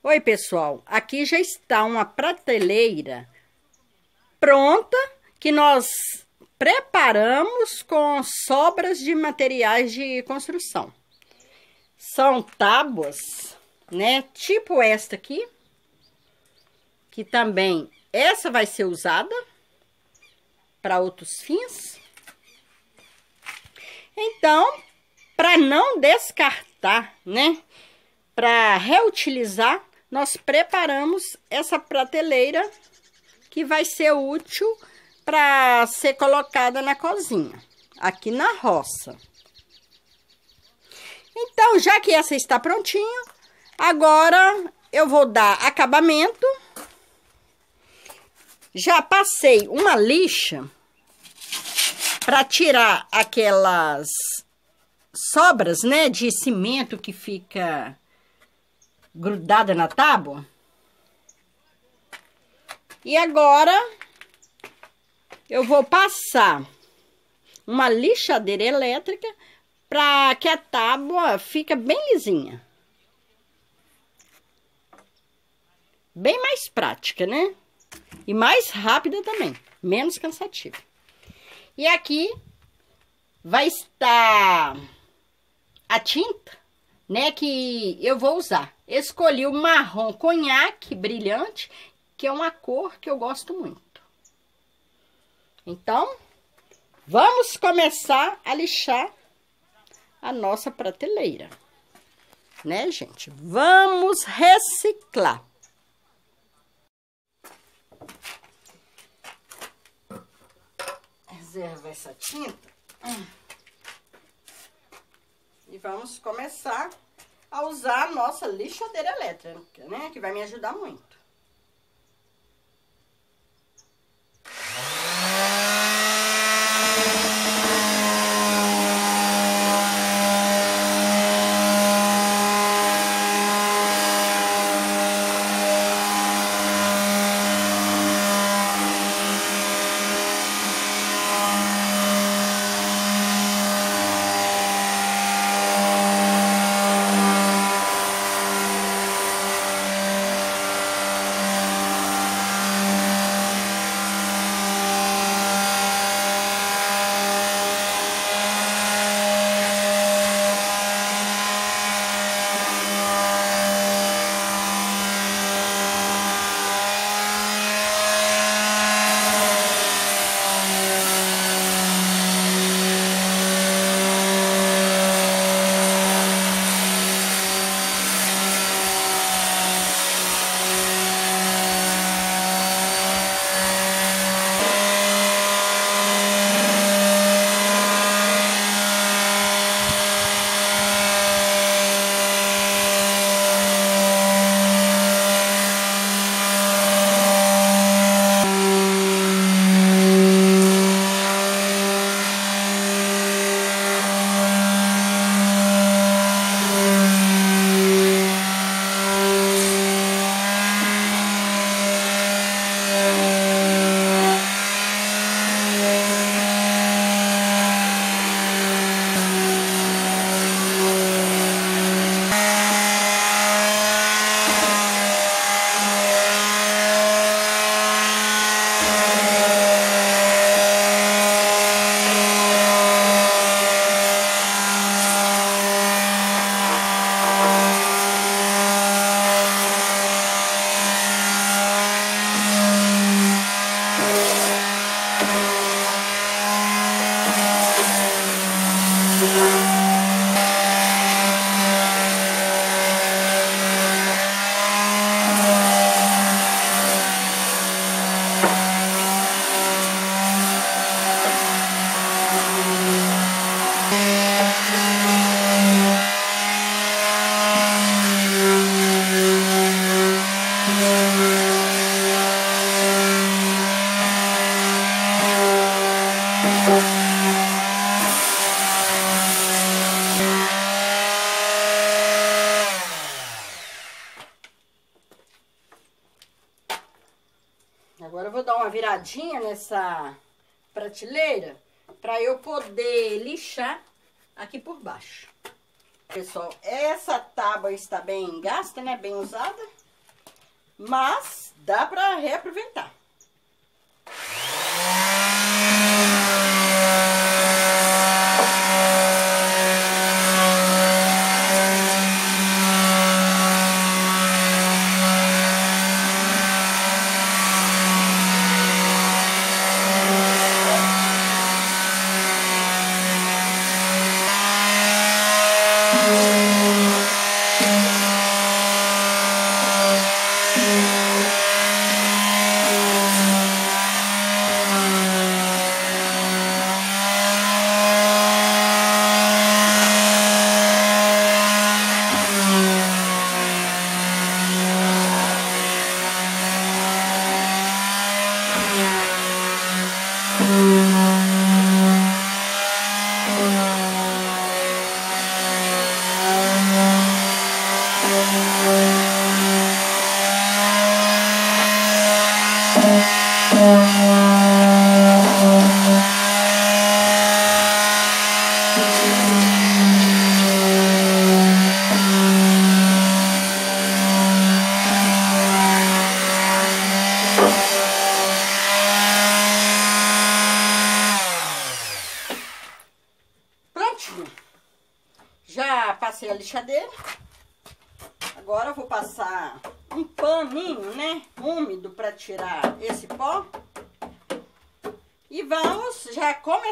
Oi, pessoal, aqui já está uma prateleira pronta que nós preparamos com sobras de materiais de construção. São tábuas, né? Tipo esta aqui, que também essa vai ser usada para outros fins. Então, para não descartar, né? Para reutilizar, nós preparamos essa prateleira que vai ser útil para ser colocada na cozinha, aqui na roça. Então, já que essa está prontinha, agora eu vou dar acabamento. Já passei uma lixa para tirar aquelas sobras, né, de cimento que fica grudada na tábua. E agora eu vou passar uma lixadeira elétrica para que a tábua fique bem lisinha. Bem mais prática, né? E mais rápida também, menos cansativa. E aqui vai estar a tinta, né, que eu vou usar. Escolhi o marrom conhaque brilhante, que é uma cor que eu gosto muito. Então, vamos começar a lixar a nossa prateleira, né, gente? Vamos reciclar. Reserva essa tinta. E vamos começar a usar a nossa lixadeira elétrica, né? Que vai me ajudar muito. Agora eu vou dar uma viradinha nessa prateleira para eu poder lixar aqui por baixo. Pessoal, essa tábua está bem gasta, né? Bem usada. mas dá para reaproveitar. Prontinho. Já passei a lixadeira. Agora eu vou passar um paninho, né, úmido para tirar esse pó. E vamos já começar .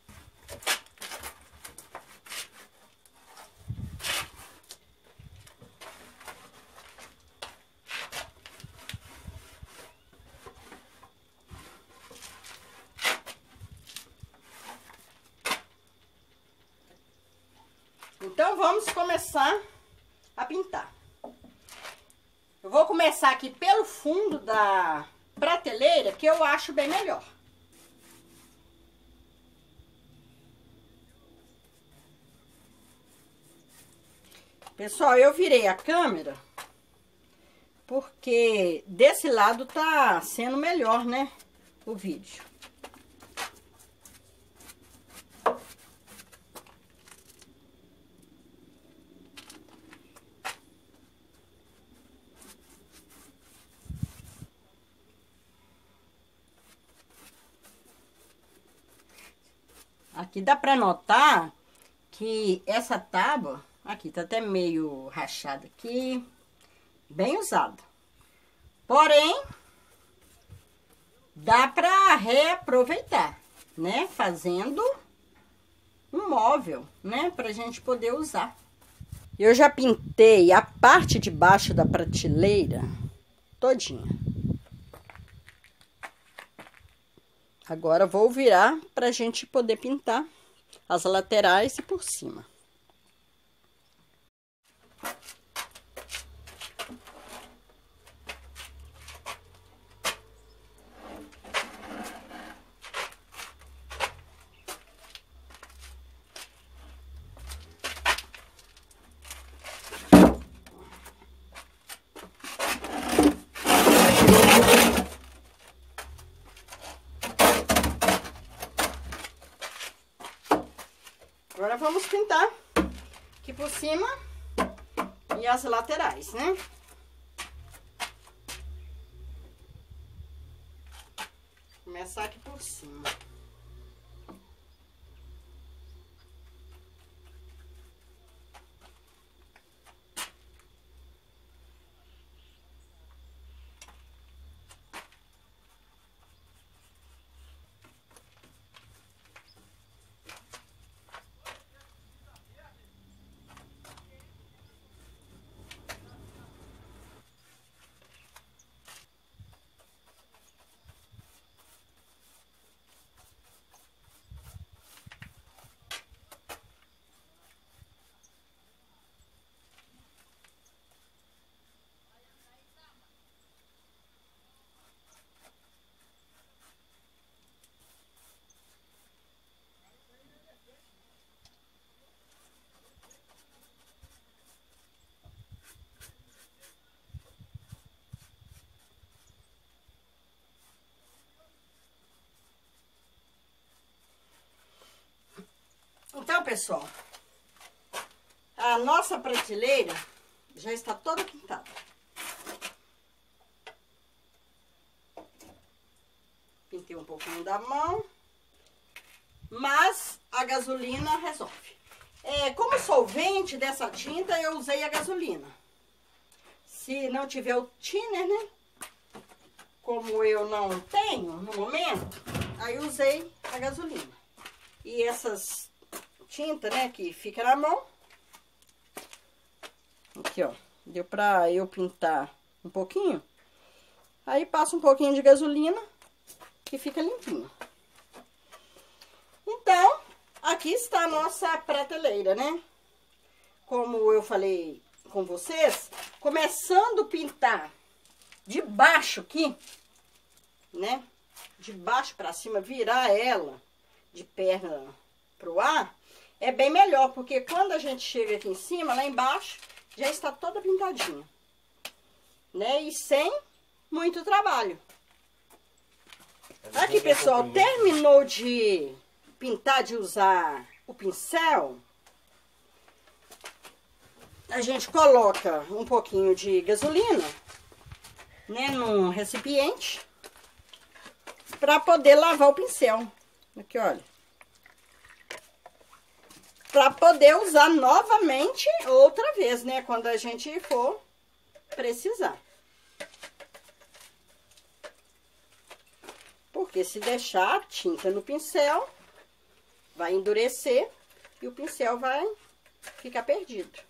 Então, vamos começar a pintar. Eu vou começar aqui pelo fundo da prateleira, que eu acho bem melhor. Pessoal, eu virei a câmera, porque desse lado tá sendo melhor, né, o vídeo. Aqui dá pra notar que essa tábua, aqui tá até meio rachada aqui, bem usada. Porém, dá pra reaproveitar, né? Fazendo um móvel, né? Pra gente poder usar. Eu já pintei a parte de baixo da prateleira todinha. Agora, vou virar pra gente poder pintar as laterais e por cima. Agora, vamos pintar aqui por cima e as laterais, né? Começar aqui por cima. Então, pessoal, a nossa prateleira já está toda pintada. Pintei um pouquinho da mão. Mas a gasolina resolve. Como solvente dessa tinta, eu usei a gasolina. Se não tiver o thinner, né? Como eu não tenho no momento, aí usei a gasolina. E essas tintas, né, que fica na mão. Aqui, ó. Deu pra eu pintar um pouquinho. Aí passo um pouquinho de gasolina e fica limpinho. Então, aqui está a nossa prateleira, né? Como eu falei com vocês, começando a pintar de baixo aqui, né? De baixo para cima, virar ela de perna pro ar, é bem melhor, porque quando a gente chega aqui em cima, lá embaixo, já está toda pintadinha, né? E sem muito trabalho. Aqui, pessoal, terminou de pintar, de usar o pincel, a gente coloca um pouquinho de gasolina, né, num recipiente, para poder lavar o pincel. Aqui, olha. Para poder usar novamente outra vez, né, quando a gente for precisar. Porque se deixar a tinta no pincel, vai endurecer e o pincel vai ficar perdido.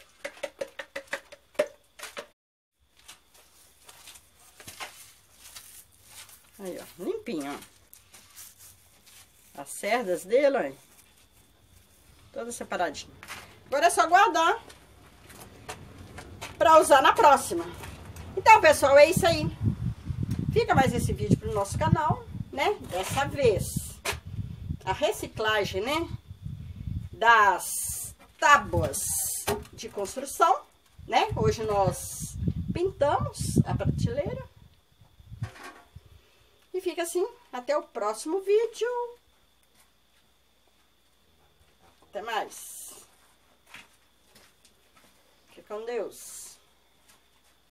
Aí, ó, limpinho, ó. As cerdas dele, ó, toda separadinha. Agora é só guardar pra usar na próxima. Então, pessoal, é isso aí. Fica mais esse vídeo pro nosso canal, né? Dessa vez, a reciclagem, né? Das tábuas de construção, né? Hoje nós pintamos a prateleira. E fica assim, até o próximo vídeo. Até mais. Fica com Deus.